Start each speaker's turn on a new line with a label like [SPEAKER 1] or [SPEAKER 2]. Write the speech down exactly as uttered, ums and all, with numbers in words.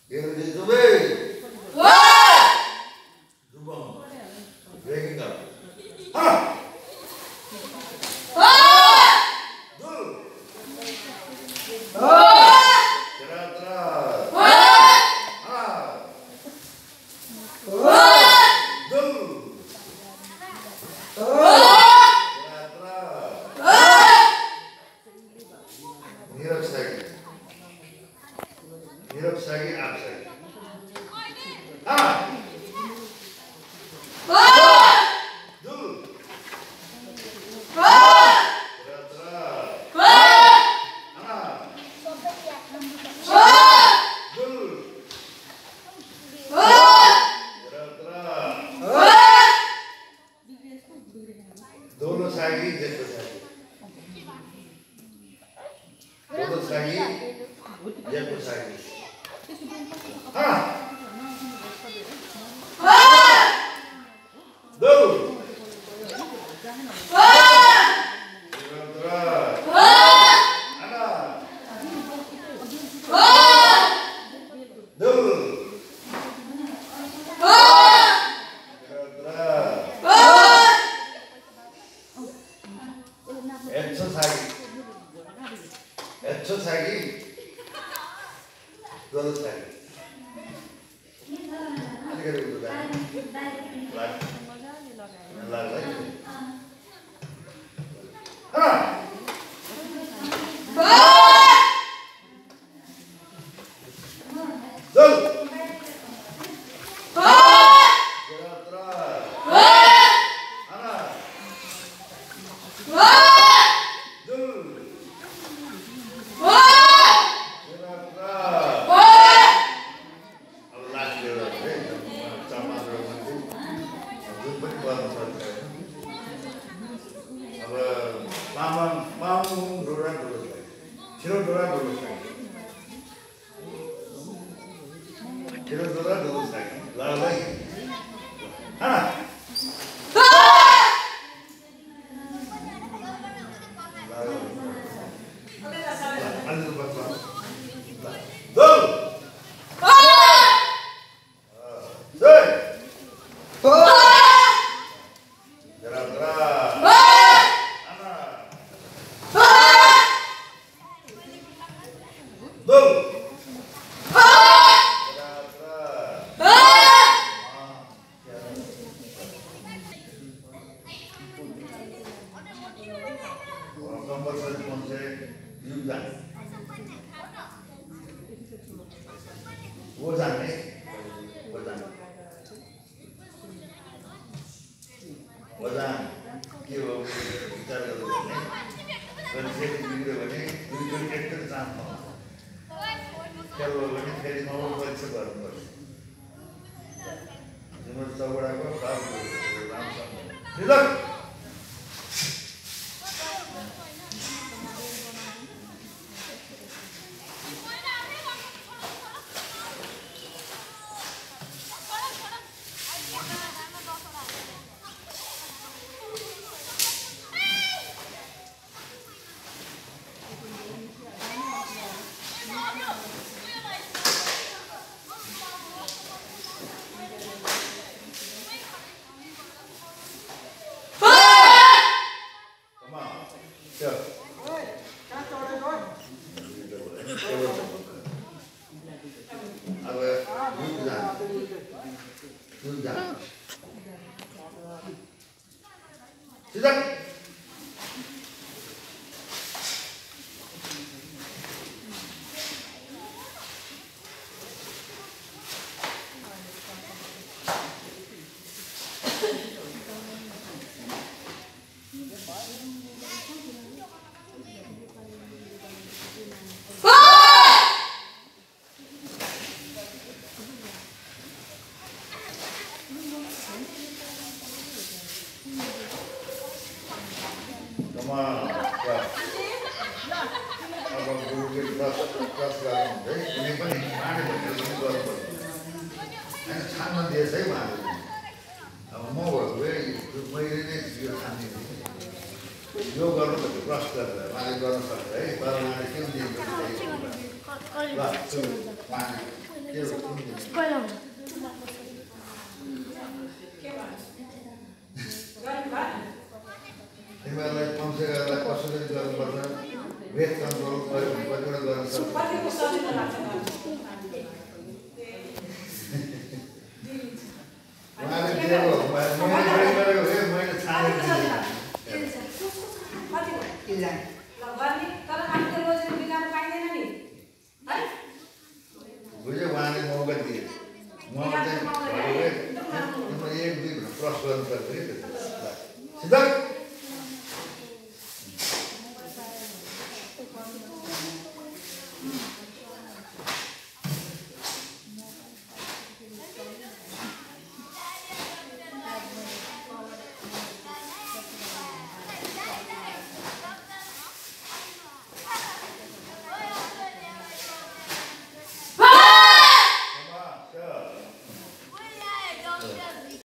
[SPEAKER 1] Here it is the way. Zubang. Breaking up. Ha! Dul. Tera tera. Ha! Dul. Tera tera. Nirab sagi. Nirab sagi aap sagi. Ha! दोनों सागी जैसे सागी दोनों सागी जैसे सागी हाँ दो Echo sagi, dulu sagi. Ini kan itu kan, lag, lag lagi. Ha, dulu. Mama, mama, dora dulu lagi. Ciro dora dulu lagi. Ciro dora dulu lagi. Lalu lagi. Hana. Lalu. Lalu tu apa? Dul. Dul. Nomor satu Yudan. Wazan eh, wazan. Wazan. Kyo kita lalu ni. Konsep ini begini, tujuan kita sama. Kalau begini jadi mau buat sebarang. Cuma seorang aku tahu langsung. Tidak. Siap. Come on, yeah. Abang guru kita kelas kelas sekarang, eh ini pun ini mana ni? Ini luar biasa. Ini sama dia saya mana? Abang mau gue itu main ini dia sana ini. Yo guru kita kelas sekarang, mana guru saya, eh baru nanti kita dia ल पानी के हो
[SPEAKER 2] पहिला
[SPEAKER 1] तिमीहरूलाई कमसे कम कसरी गर्नुपर्छ weight control गऱ्यो भने कतिवटा गर्न सक्छ उहाँले दिएको मैले गरेको हे मैले छानेको बुझ्यो